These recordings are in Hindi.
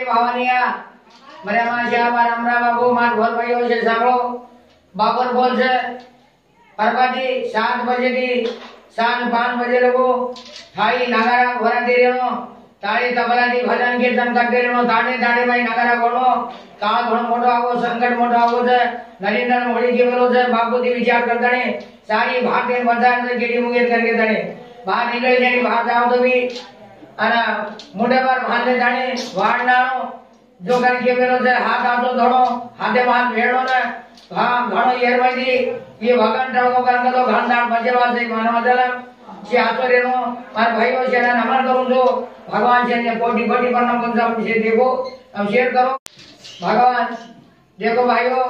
भावनिया मरे माशिया बारमरा बाबू मार बोल भाइयों से सामो बाबर बोल से परवादी 7 बजे की सांझ 5 बजे लोगो थाई नगारा घोरा दे रहे ताड़ी तबला दी भजन कीर्तन करते रहो ताड़े ताड़े भाई नगारा घोड़ो काल घोड़ो मोटो आवो संकट मोटो आवो से नरेंद्र मोदी के बोलो से बापू दी विचार करता ने सारी भारतीय बाजार से गेड़ी मुगेर करके तने बाहर निकल जाने बाहर जाओ तो भी अना मुंडे पर बांधे जाने वाड़ नानो जो करके बोलो से हाथ आतो धोड़ो हाथे हाथ भेड़ो ना हाँ घणो येर भाई ये भगवान टाको करके तो घानदार बजेवा से मानव जलम से आचर्य नो मार भाइयों से नमन करूं जो भगवान से ने कोटि कोटि प्रणाम करूं से देखो हम शेयर करो भगवान देखो भाइयों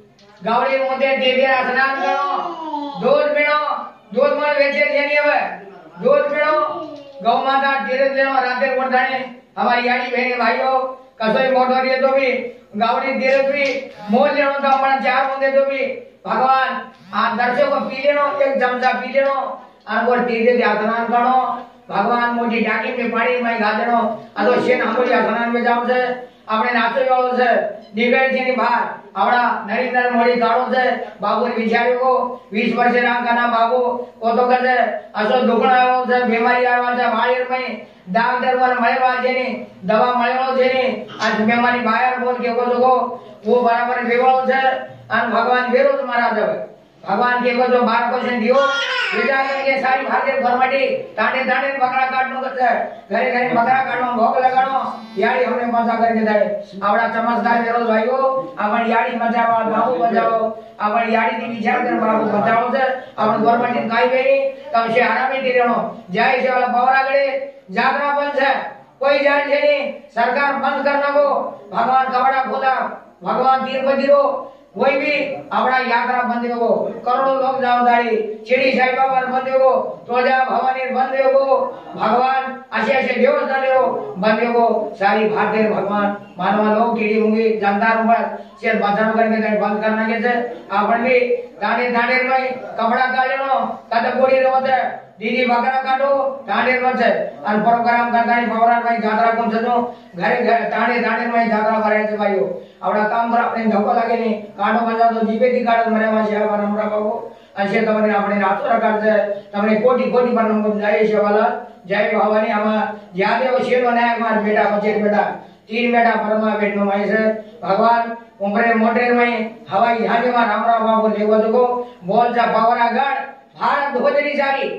गौरी मोते देवी स्नान करो दूध पीनो दूध में वेचे देनी है दूध पीनो गौ माता तीर्थ लेनो राधे कोटाने हमारी यानी बहन भाइयों कसोई मोटो रे तो भी गौरी तीर्थ भी मोल लेनो तो हमारा 4 मुंदे तो भी भगवान आ दर्शकों को पी लेनो एक चमचा पी लेनो और तीर्थ स्नान करो भगवान मोटी टाकी में पानी में गाजनो अदो शेन हमरी स्नान में जाओ से આપણે નાચો જાવ છે નીકળે છે ની બહાર આવડા નરેન્દ્ર મોદી કાળો છે બાબુ વિચાર્યો કો 20 વર્ષે ના કાના બાબુ કો તો કહે અસો દુખણા આવ્યો છે બીમારી આવ્યા છે બાળીર में डॉक्टर पर મળવા છે ની દવા મળ્યો છે ની આ બીમારી બહાર બોલ કે કો તો वो बराबर बेवाळो છે અને ભગવાન વેરો તમારા છે भगवान के को जो 12% दियो बेटा के सारी भारतीय फॉर्मेटी ताने ताने बकरा काटनो करते घरे घरे बकरा काटनो भोग लगानो याड़ी हमने मजा करके दे आवड़ा चमत्कार करो भाइयों अपन याड़ी मजावा बाबू बजाओ अपन याड़ी की विचार कर बाबू बजाओ से अपन गवर्नमेंट काई बेरी तब से आरामी दिरेनो जय से वाला पवरागड़े जागरा बंद है कोई जान छे नहीं सरकार बंद करना को भगवान कवड़ा खोला भगवान तिरुपति रो कोई भी अपना यात्रा बंद हो करोड़ों लोग जाओ दाड़ी शिरडी साई बाबा बंद हो तोजा भवानी बंद हो भगवान ऐसे व्यवस्था ले बंद हो सारी भारतीय भगवान मानवा लोग कीड़ी मुंगी जानदार पर से बचाव करके बंद करना के से अपन भी ताने ताने में कपड़ा काढेनो कद गोड़ी रोते दीदी बकरा काटो ताने रोते और प्रोग्राम करता है पवरान भाई जात्रा कोन सजो घरे घर ताने ताने में जात्रा कराय છે ભાઈઓ આવડા કામ પર આપણે ધક્કો લાગે ની કાઢો બજા તો જીપેથી કાઢો મરે માં છે આ નમરા બાબુ અશે તમને આપણે રાતો રકાડ છે તમને કોટી કોટી પર નંબર જાય છે વાલા जय भवानी आमा यादेव शेरो नायक मार बेटा बचेर बेटा 3 बेटा परमा बेटनो माई से भगवान उमरे मोटेर में हवाई जहाज में रामराव बाबू लेवो जो बोल जा पवरागढ़ भारत भोजनी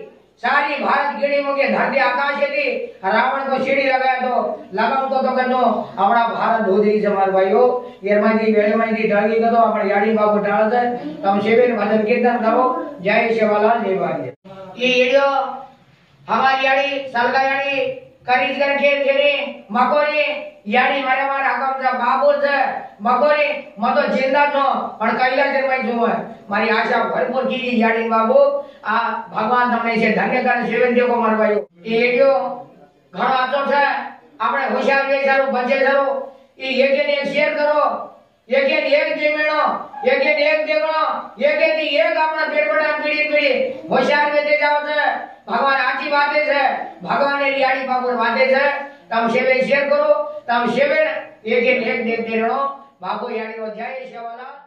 सारी भारत गिड़ी मुके धरती आकाश थी रावण को सीढ़ी लगाया तो लगाऊ तो कनो अपना भारत भोजनी समार भाइयों येरमाई वेळमाई ढळगी कदो आपण याडी बाबू ढाळ से तम सेवेन भजन कीर्तन करो जय सेवालाल जय भाई ये वीडियो हमारी याडी सलगा याडी करीज करके खेले मकोरी याडी मारे मार आगम जा बाबू से मकोरी मतो जिंदा छो पण कैलाश में जो है मारी आशा भरपूर की याडी बाबू आ भगवान તમને છે ધન્ય કરે સેવન દેકો મારવાયો એ એડિયો ઘણો આચો છે આપણે હોશિયાર બેસારો બચે જરો એ એકે ને શેર કરો एके एक जीवनो एके एक देखो एके एक अपना पेट बड़ा पीड़ी पीड़ी होशियार बेटे जाओ से भगवान आची बातें से भगवान ने रियाड़ी बाबू बातें से तम सेवे शेयर करो तम सेवे एक देखते रहो बाबू याड़ी हो जाए सेवाला।